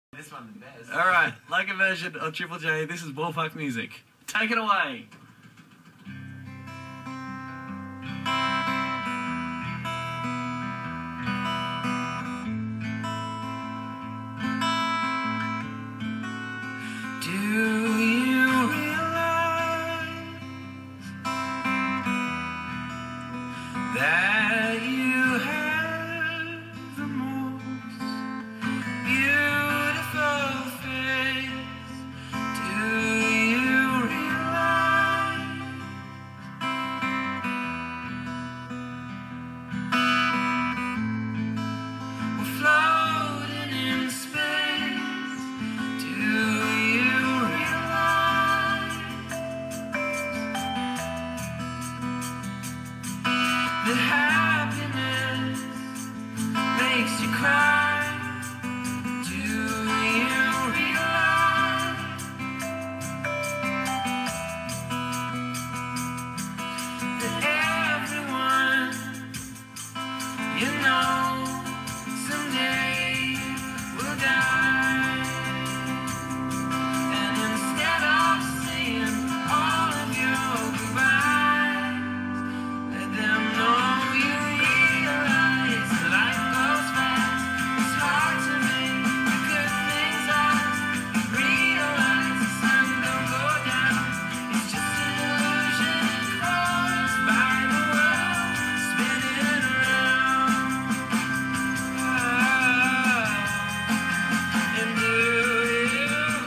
This one the best. Alright, like a version of Triple J, this is Ballpark Music. Take it away. Do you realize that you have the most beautiful face? Do you realize we're floating in space? Do you realize that happiness makes you cry? Do you realize that everyone you know someday will die? And instead of saying all of your goodbyes, let them know you realize life goes fast. It's hard to make the good things last. You realize the sun don't go down. It's just an illusion caused by the world spinning around. And do you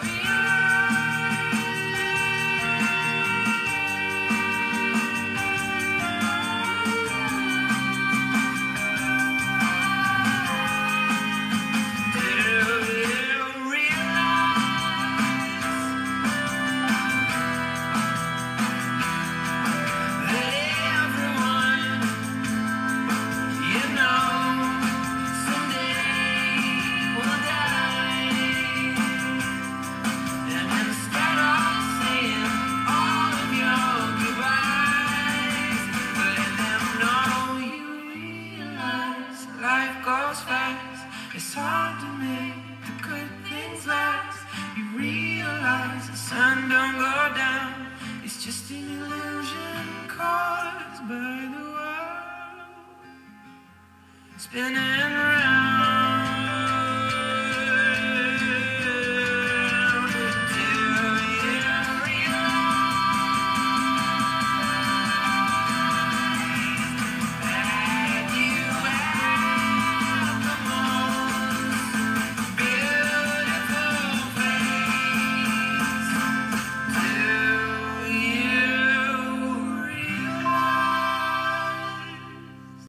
life goes fast. It's hard to make the good things last. You realize the sun don't go down. It's just an illusion caused by the world spinning around.